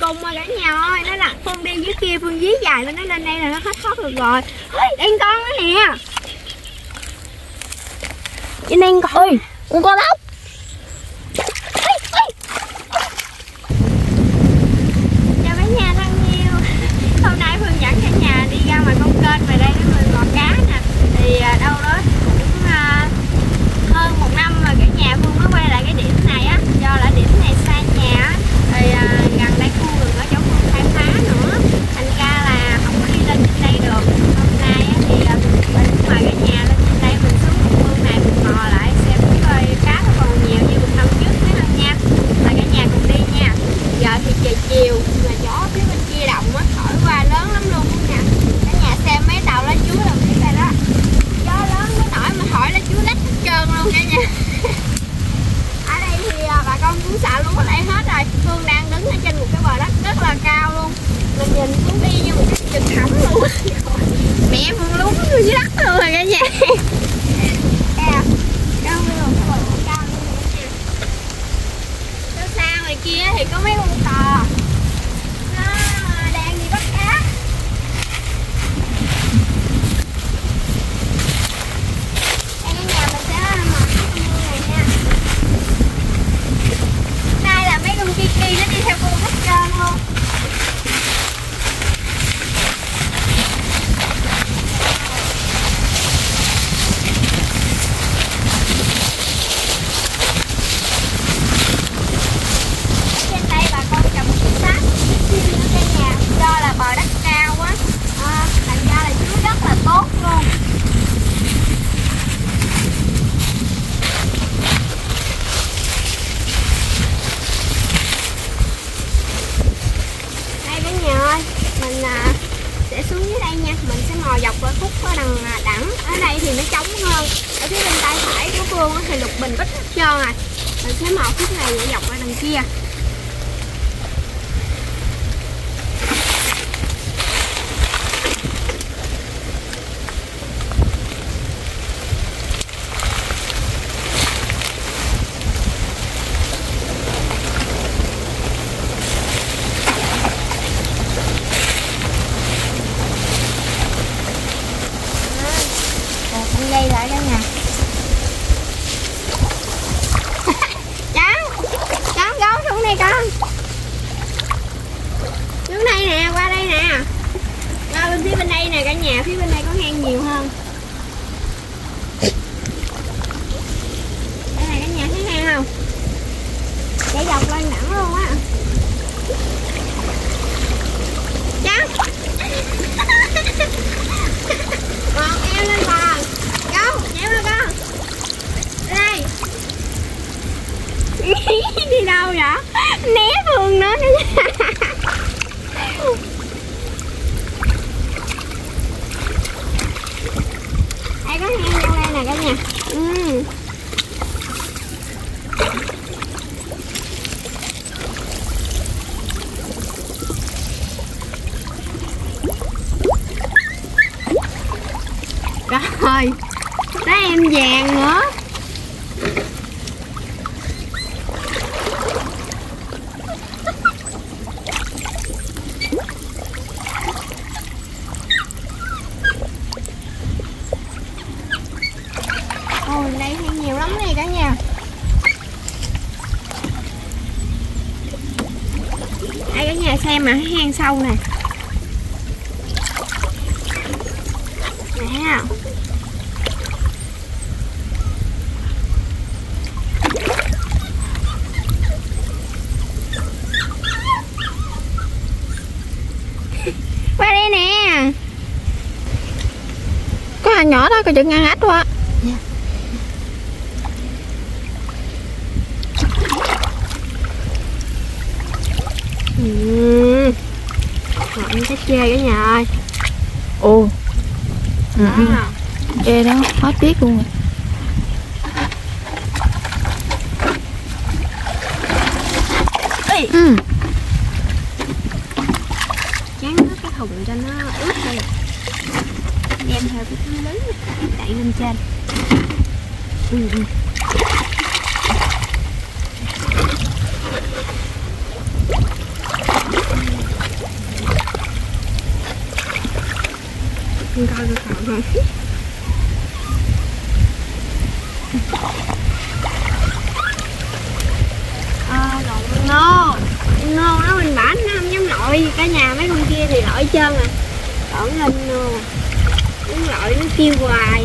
cùng mà cả nhà ơi. Nó là Phương đi dưới kia, Phương dí dài lên, nó lên đây là nó hết thoát được rồi. Đen con đó nè. Trên đen con. Ôi, con lóc. Chào cả nhà thân yêu. Hôm nay Phương dẫn cả nhà đi ra ngoài con kênh về đây để mình gọt cá nè. Thì đâu đó cũng hơn 1 năm rồi cả nhà Phương mới quay lại cái điểm này á. Do là điểm này xa nhà á, thì gần đây khu rừng ở chỗ Phương khai phá nữa, thành ra là không có đi lên trên đây được. Hôm nay á, thì mình mời cả nhà lên trên đây, mình xuống Phương này mình mò lại xem coi cá nó còn nhiều như một năm trước mấy lần nha. Mời cả nhà cùng đi nha. Giờ thì trời chiều mà gió phía bên kia đồng á thổi qua lớn lắm luôn nha. Cả nhà xem mấy tàu lá chuối là biết rồi đó. Gió lớn nó nổi mà thổi lá chuối lách hết trơn luôn cả nhà. Ở đây thì bà con cũng xạ lúa ở đây hết rồi. Phương đang đứng ở trên một cái bờ đất rất là cao luôn. Mình nhìn xuống đi như một cái vực thẳm luôn. Mẹ Phương lún dưới đất luôn rồi cả nhà. Cao luôn, cái bờ đất cao luôn cả nhà. Phía xa ngoài kia thì có mấy con tò. Nó đang đi bắt cá. Đây cả nhà mình sẽ mở cái con mương này nha. Đây là mấy con kiki nó đi theo con hết trơn luôn. Ở trên đây bà con trồng một cái sát ở đây nhà, do là bờ đất cao quá, thành ra là chuối rất là tốt luôn. Đây cả nhà ơi, mình sẽ xuống dưới đây nha. Mình sẽ mò dọc ở khúc ở đằng đẳng. Ở đây thì nó trống hơn. Ở phía bên tay phải của Phương thì lục bình bích hết trơn à. Mình sẽ mò khúc này để dọc qua đằng kia. Con dây lại cả nhà. Cháu gấu xuống đây con. Xuống đây nè, qua đây nè. Qua bên phía bên đây nè cả nhà, phía bên đây có hang nhiều hơn. Đây này cả nhà thấy hang không? Chạy dọc lên đẳng luôn á. Cháu. Còn eo lên bờ. Gấu, nhảy lên con. Đây. Đi đâu vậy? Né Phương nữa nữa. Đây có hang trong đây nè cả nhà. Rồi, tới em vàng nữa. Ôi, đây hang nhiều lắm này cả nhà. Đây cả nhà xem mà hang sâu nè. Nè. Qua đây nè. Có hàng nhỏ đó, coi chừng ăn ếch quá. Ngọt cái chê cả nhà ơi. Ồ. Chê đó, hết biết luôn rồi. Chán nước cái thùng cho nó ướt đây. Đem theo cái túi lớn đẩy lên trên. Con coi được không? Nô nó mình bả nó không dám lội, cả nhà mấy con kia thì lội trơn à, còn lên nô muốn lội nó kêu hoài.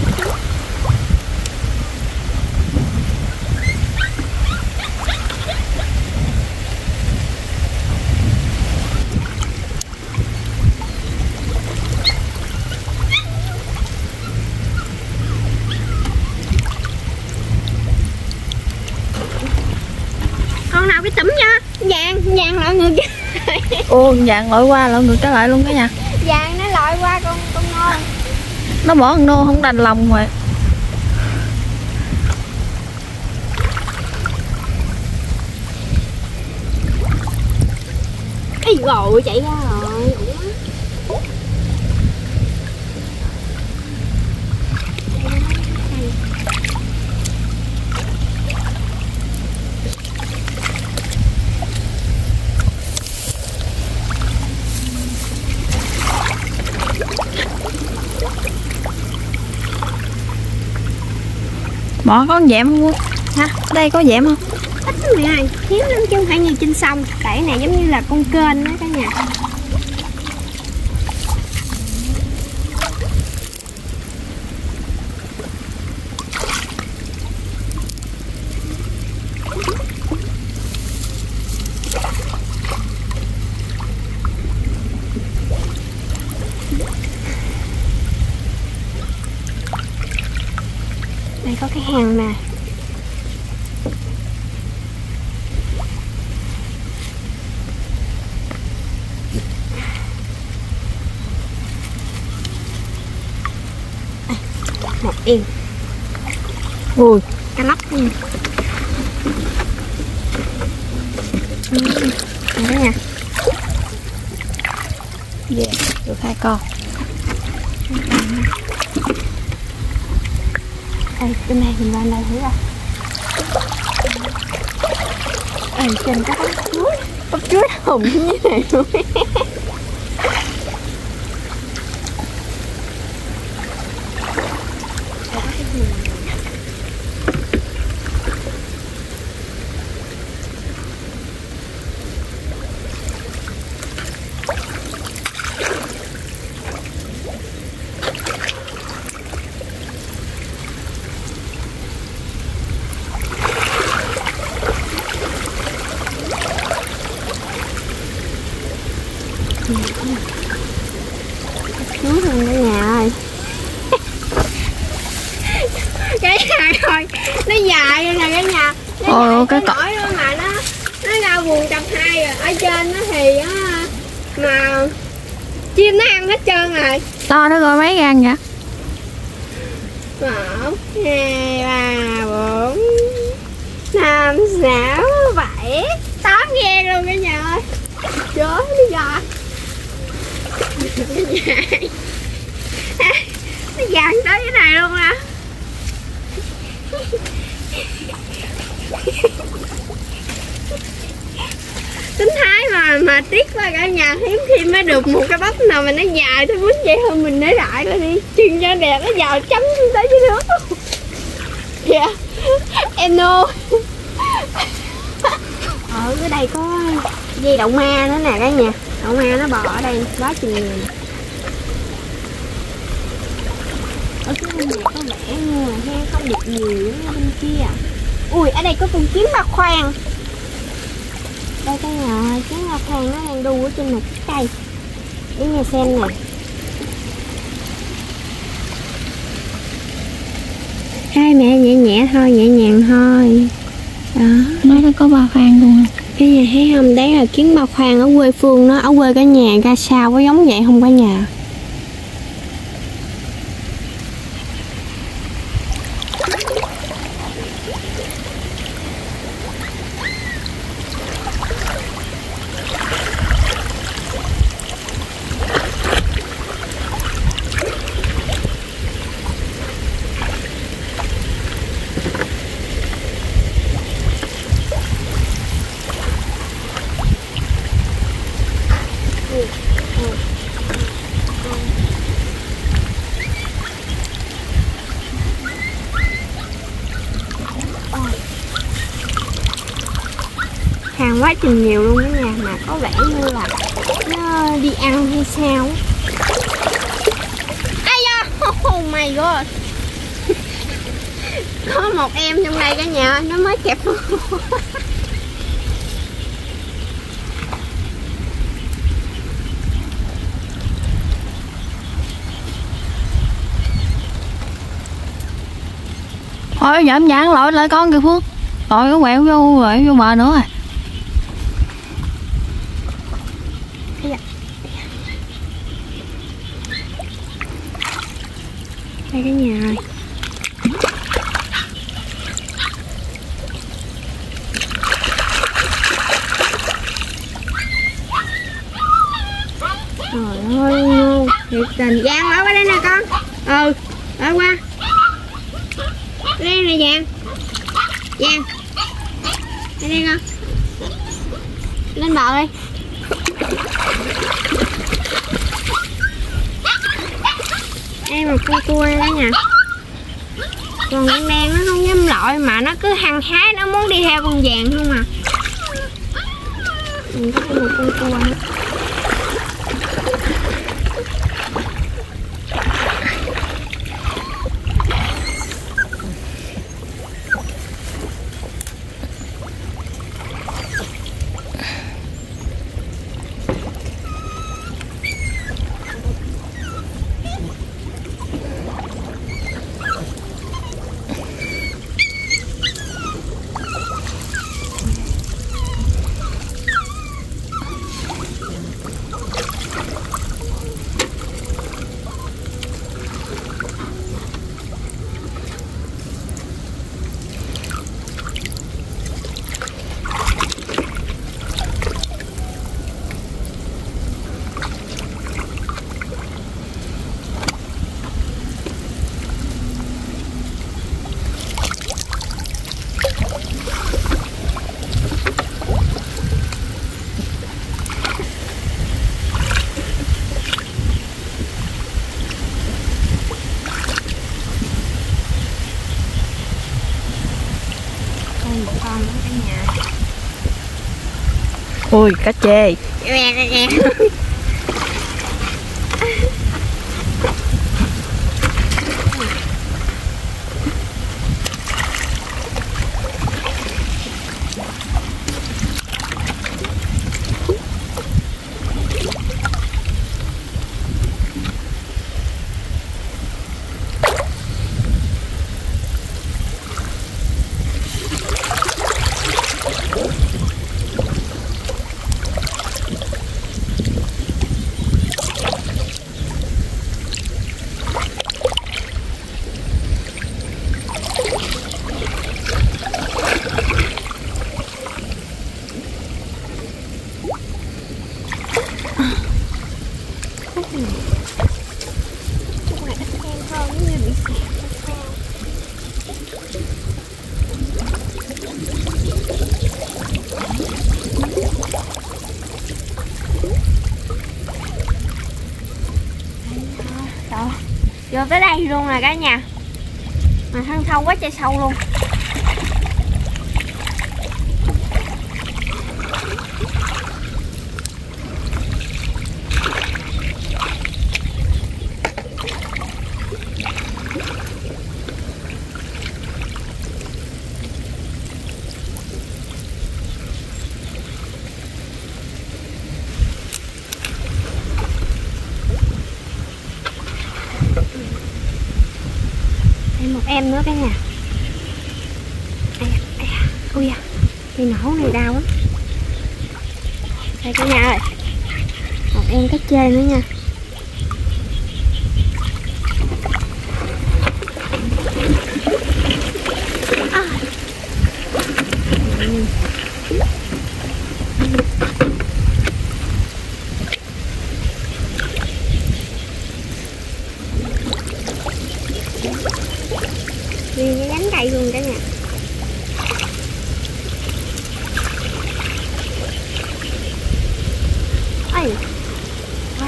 Con nào cái tủm nha, vàng lội ngược kia. Ô, vàng lội qua lội ngược trở lại luôn cả nhà. Vàng nó lội qua con nô. Nó bỏ con nô không đành lòng rồi. Ây gồ chạy ra rồi. Bỏ có con dẹm không Quân? Hả? Đây có dẹm không? Ít lắm mẹ ơi, hiếm lắm chứ không phải như trên sông. Cái này giống như là con kênh đó cả nhà. Đây có cái hang nè. Một yên. Ui, Cá lóc nha. Đây nha. yeah, được 2 con. Đây, bên này mình lên đây thử coi. Trên có bắp chuối hồng như thế này luôn. Nuốt luôn cả nhà ơi. Cái này thôi, nó dài rồi nè cả nhà. Nó cái nổi luôn mà nó ra buồn cặp 2 rồi. Ở trên nó thì mà chim nó ăn hết trơn rồi. To nó coi mấy gan vậy? 1, 2, 3, 4, 5, 6, 7, 8 gan luôn cả nhà ơi. Trời ơi, nó dài. Nó dài tới cái này luôn hả? Tính thái mà tiếc quá cả nhà, hiếm khi mới được một cái bắp nào mà nó dài tới 4 vậy hơn mình để lại là đi chừng cho đẹp, nó vào chấm tới dưới nước. Dạ eno. Ở cái đây có dây đậu ma nữa nè cả nhà. Đậu ma nó bò ở đây đó chừng nhiều. Ở cái bên này có vẻ như là hang không được nhiều giống bên kia. Ui, ở đây có con kiến ba khoang. Đây cả nhà ơi, kiến ba khoang nó đang đu ở trên một cái cây. Để nhà xem nè. Hai mẹ nhẹ nhẹ thôi, nhẹ nhàng thôi. Đó, Nó có 3 khoang luôn. cái nhà thấy không? Đấy là kiến ba khoang ở quê Phương nó, ở quê cả nhà ra sao có giống vậy không cả nhà? hàng quá trình nhiều luôn đó nha, mà có vẻ như là nó đi ăn hay sao. Ai da, oh my god. Có một em trong đây cả nhà, nó mới kẹp. Thôi dậm dạn lội lại con kìa Phước. Lội nó quẹo vô bờ nữa rồi. Đây cả nhà rồi. Trời ơi, thiệt tình. Giang ở đây nè con. Ừ, ở qua. Đây nè Giang. Giang. Đây đây con. Lên bờ đi. Đây một con cua đây nha. Còn con đen nó không dám lội mà nó cứ hăng hái, nó muốn đi theo con vàng không à. Mình có thêm một con cua nữa. Ui, cá chê. Vô tới đây luôn nè cả nhà. Mà thân sâu quá trời sâu luôn. Một em nữa cả nhà. Ui da, cây nổ này đau lắm. Đây cả nhà ơi, một em cá chê nữa nha. Nguyên cái nhánh cây luôn cả nhà. Ôi. Wow.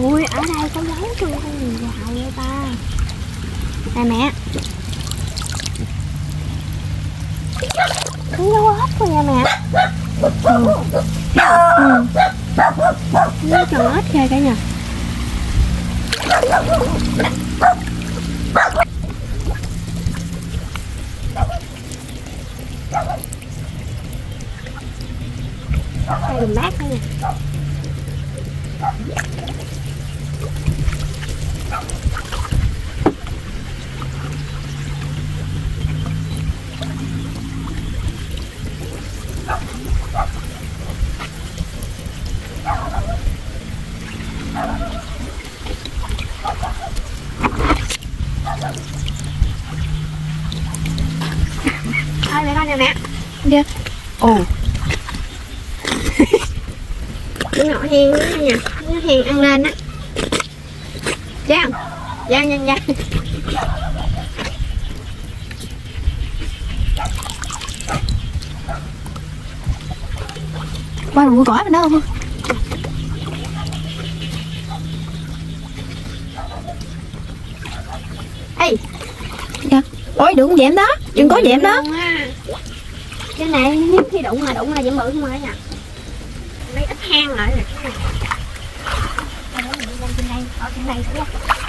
Ui, ở đây có dấu tôi con gì dạo vậy ta. Nè mẹ. Có dấu ếch thôi nha mẹ. Nó tròn ếch ghê cả nhà. Đây đùm bát nữa nè. Thôi mẹ con nè mẹ. Đi. Ồ. Cái ngõ heo đó nha, nó heo ăn lên á. Giang, Giang. Qua một cõi mình đó không? Ê. Dạ. Ôi đừng dẹm đó, đừng có dẹm đó. Cái này hiếm khi đụng là dẹm bự không rồi nha. Mấy ít hang lại rồi cái này. Đây mình đi lên trên đây, ở trên đây thử.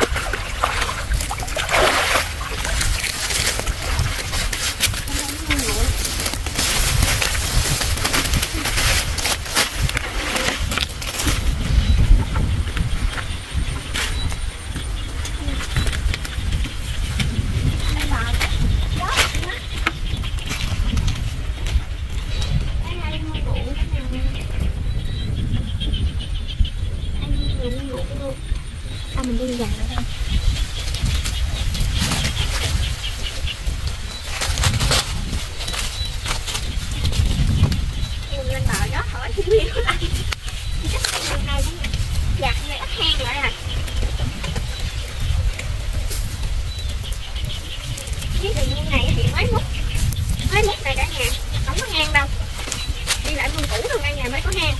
Mình đi dần ở đây. Mình lên bờ đó hỏi thiên nhiên nó lại. Chắc cái này cũng giặt này ít hang lại rồi. Cái tự nhiên này thì mấy mút này cả nhà không có hang đâu. Đi lại mương cũ thôi cả nhà mới có hang.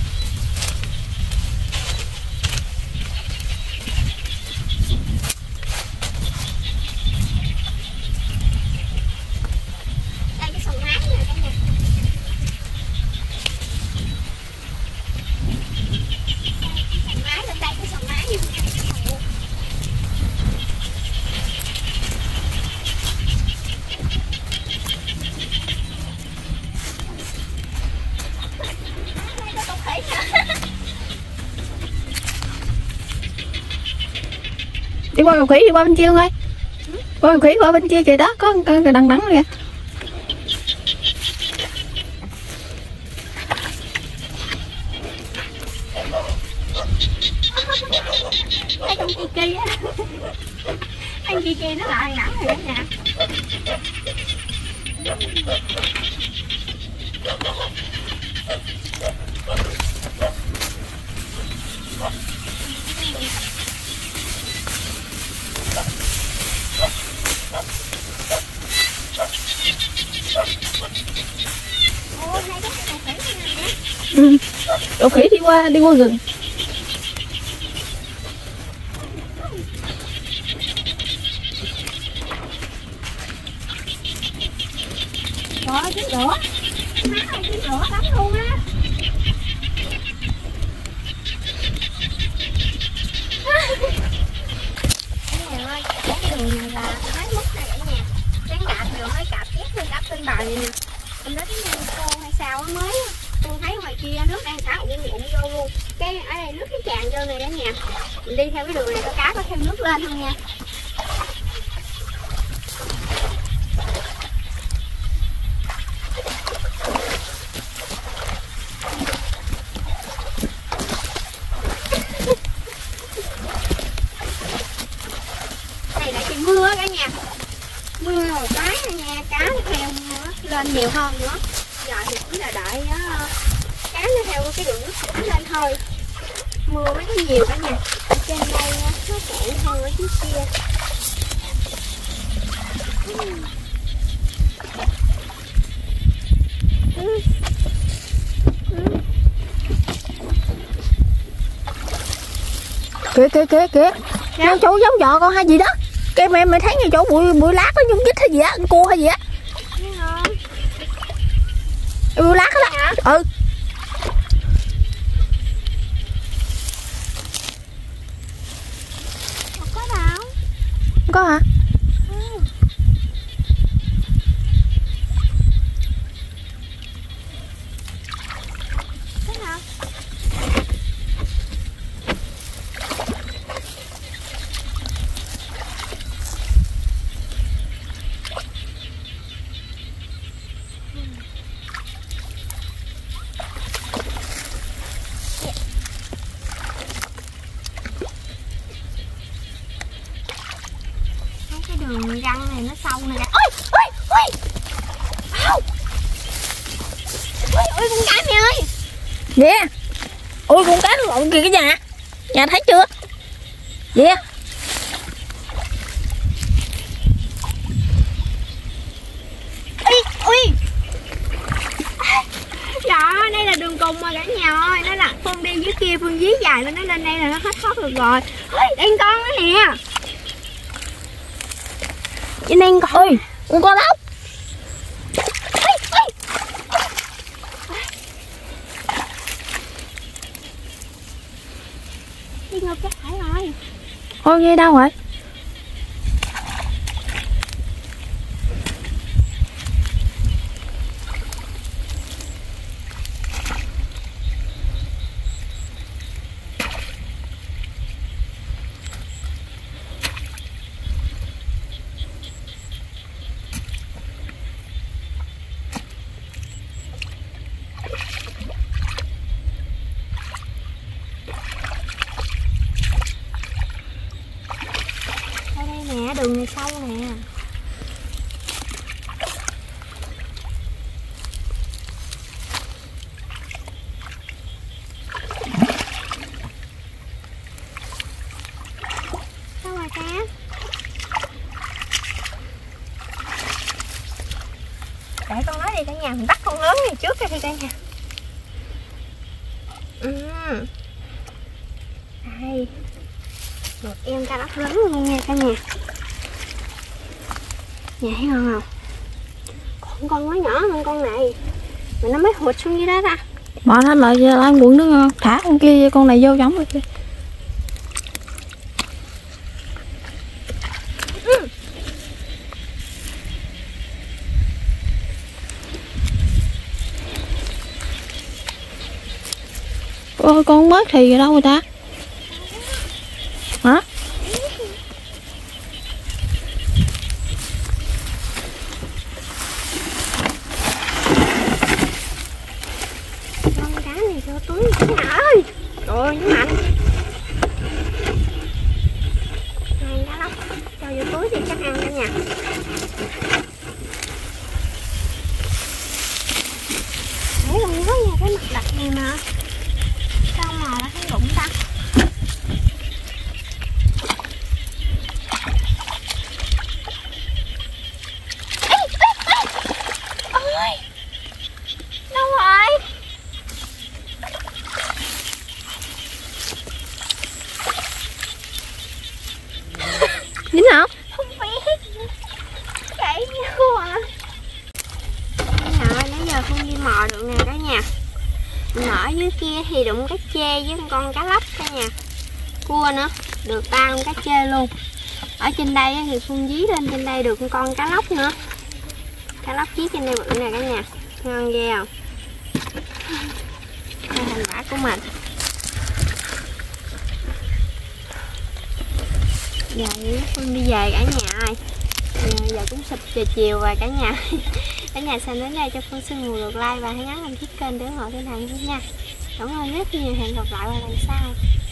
Đi qua cầu khỉ, đi qua bên kia luôn ơi. Qua cầu khỉ, qua bên kia kìa đó, có cái đằng đắng kìa. Thấy con Kiki á. Anh Kiki nó lại nắng rồi cả nhà. Ừ. Cầu khỉ đi qua rừng. Có chiếc lửa. Má ơi, chiếc lửa bắn luôn á. Cả nhà ơi, cái đường này là mấy mút này cả nhà. Sáng đạp rồi mới cạp chép lên đạp trên bờ vậy nè. Mình nói cái cô hay sao á mới tôi thấy ngoài kia nước đang xả ụng vô luôn. Cái ở đây nước cái tràn vô này đó nha. Mình đi theo cái đường này có cá có thêm nước lên không nha. Này là trời mưa cả nhà. Mưa một cái nha, cá nó theo lên nhiều hơn nữa. Giờ thì cũng là đợi cá nó theo cái đường nước sủi lên thôi. Mưa mới có nhiều cả nhà. Trên đây nó cạn hơn ở trước kia. Kìa Nó chỗ giống vợ con hay gì đó. Cái mày thấy ngay chỗ bụi lát nó nhung chích hay gì á, cua hay gì á. Bụi lát đó. Ừ. Không có đâu. Không có hả? Đường răng này nó sâu này nè. Ôi con cá mày ơi. Nè. Ôi con cá nó lộn kìa cái nhà. Nhà thấy chưa? Nè. Ui. Dạ, đây là đường cùng mà cả nhà ơi. Nó là Phương đi dưới kia, Phương dí dài lên, nó lên đây là nó hết thoát được rồi. Ôi, đang con đó nè. Trên đây con. Ôi, con lóc. Đi ngược cái phải rồi. Ôi nghe đâu rồi? Đường này sâu nè. Sao rồi cá? Để con nói đi cả nhà, mình bắt con lớn này trước đi cả nhà. Đây. Một em cá lóc lớn luôn nha cả nhà. Nhà thấy ngon không? Con nó nhỏ hơn con này mà nó mới hụt xuống dưới đó ta. Bỏ nó lại quần nó ngon. Thả con kia, con này vô giống rồi kia. Ôi con mới thì ở đâu rồi ta? Hả? Cho túi cả nhà ơi. Trời ơi nó mạnh. Này cá lóc cho vô túi thì chắc ăn cả nhà. Thấy con nhớ nha cái mặt đặt này mà. Sao mà nó thấy rụng ta? Ôi. Đâu rồi? Dính hả? Không biết. Cãi nhau à. Cả nhà ơi, nãy giờ không đi mò được nè cả nhà. Mình ở dưới kia thì đụng cá chê với con cá lóc cả nhà. Cua nữa, được 3 con cá chê luôn. Ở trên đây thì Phương dí lên trên đây được con cá lóc nữa. Cá lóc dí trên đây bự nè cả nhà. Ngon ghê không? Đây thành quả của mình. Giờ Phương đi về cả nhà ơi. Giờ cũng sụp chiều rồi cả nhà. Cả nhà xem đến đây cho Phương xin một lượt like và hãy nhấn đăng ký kênh để ủng hộ kênh Hằng nha. Cảm ơn rất nhiều, hẹn gặp lại vào lần sau.